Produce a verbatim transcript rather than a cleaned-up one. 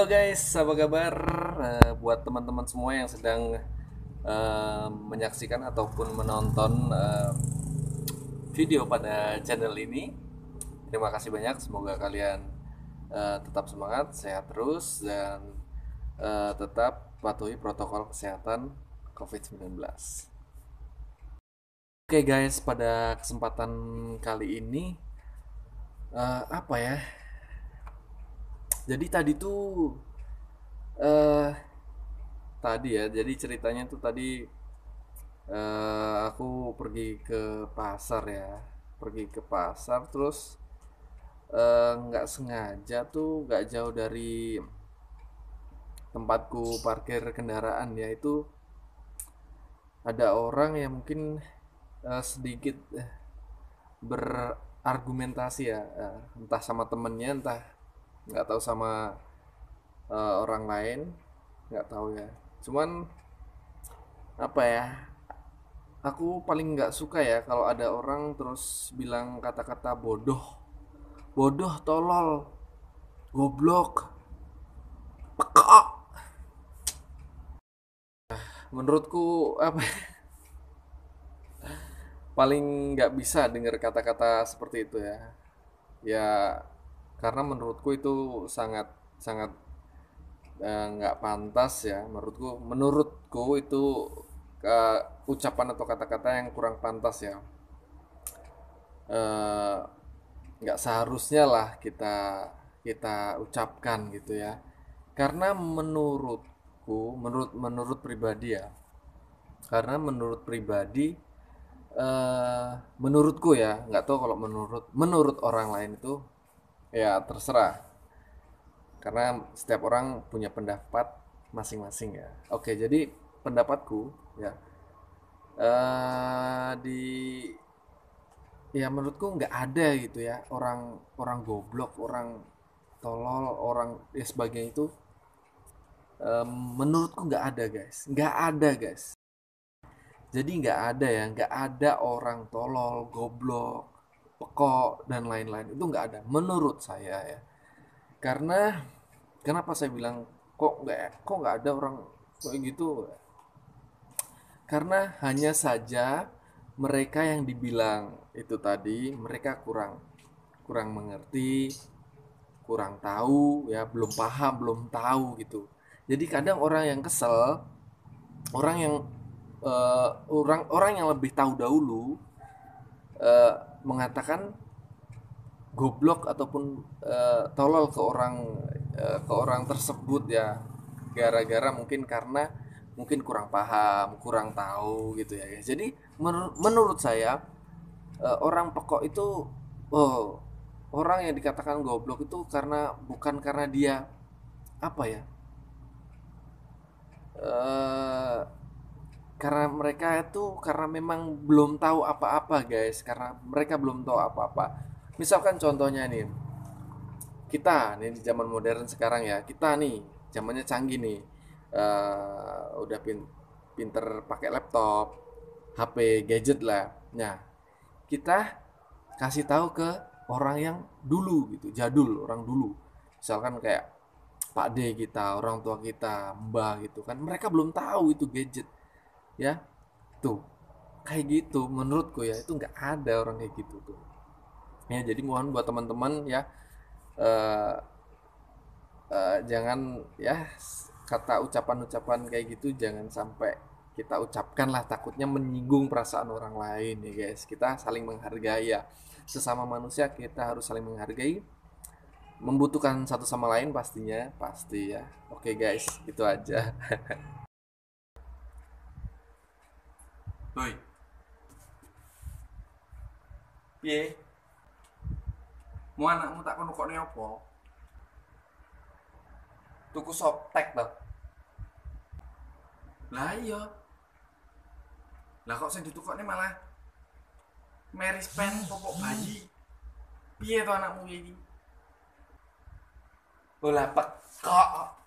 Halo guys, apa kabar? Eh, buat teman-teman semua yang sedang eh, menyaksikan ataupun menonton eh, video pada channel ini, terima kasih banyak. Semoga kalian eh, tetap semangat, sehat terus, dan eh, tetap patuhi protokol kesehatan covid sembilan belas. Oke guys, pada kesempatan kali ini eh, apa ya? Jadi tadi tuh eh tadi ya, jadi ceritanya tuh tadi eh, aku pergi ke pasar ya, pergi ke pasar terus eh, nggak sengaja tuh nggak jauh dari tempatku parkir kendaraan ya itu ada orang yang mungkin eh, sedikit eh, berargumentasi ya, eh, entah sama temennya entah nggak tahu sama eh, orang lain, nggak tahu ya. Cuman apa ya, aku paling nggak suka ya kalau ada orang terus bilang kata-kata bodoh, bodoh, tolol, goblok, pekak. Menurutku apa ya, paling nggak bisa dengar kata-kata seperti itu ya. Ya karena menurutku itu sangat sangat eh, nggak pantas ya. Menurutku menurutku itu eh, ucapan atau kata-kata yang kurang pantas ya. Eh, nggak seharusnya lah kita kita ucapkan gitu ya, karena menurutku, menurut menurut pribadi ya, karena menurut pribadi eh menurutku ya, nggak tahu kalau menurut menurut orang lain itu ya terserah, karena setiap orang punya pendapat masing-masing ya. Oke, jadi pendapatku ya, eh di ya menurutku nggak ada gitu ya orang orang goblok, orang tolol, orang ya sebagainya itu. Em, menurutku nggak ada guys, nggak ada guys. Jadi nggak ada ya, nggak ada orang tolol, goblok, pekok dan lain-lain, itu nggak ada menurut saya ya. Karena kenapa saya bilang kok nggak kok nggak ada orang kayak gitu? Karena hanya saja mereka yang dibilang itu tadi mereka kurang kurang mengerti, kurang tahu ya, belum paham, belum tahu gitu. Jadi kadang orang yang kesel, orang yang eh, orang orang yang lebih tahu dahulu eh, mengatakan goblok ataupun eh, tolol ke orang eh, ke orang tersebut ya, gara-gara mungkin karena mungkin kurang paham, kurang tahu gitu ya guys. Jadi menur- menurut saya eh, orang pekok itu, oh, orang yang dikatakan goblok itu karena bukan karena dia apa ya, eh karena mereka itu karena memang belum tahu apa-apa guys, karena mereka belum tahu apa-apa. Misalkan contohnya nih, kita nih di zaman modern sekarang ya, kita nih zamannya canggih nih. Eh, udah pin pinter pakai laptop, H P, gadget lah. Nah, kita kasih tahu ke orang yang dulu gitu, jadul, orang dulu. Misalkan kayak Pak D kita, orang tua kita, Mbah gitu kan. Mereka belum tahu itu gadget ya. Tuh, kayak gitu menurutku ya, itu nggak ada orang kayak gitu tuh. Ya, jadi mohon buat teman-teman ya, eh, eh, jangan ya, kata ucapan-ucapan kayak gitu jangan sampai kita ucapkan lah, takutnya menyinggung perasaan orang lain ya guys. Kita saling menghargai ya, sesama manusia kita harus saling menghargai, membutuhkan satu sama lain pastinya, pasti ya. Oke guys, itu aja. Hoi, piye? Mau anakmu tak kono kok apa? Tuku softtek toh. Lah iya. Lah kok sing ditukokne malah Meris pen popok bayi. Piye to anakmu iki? Oh lah pekok.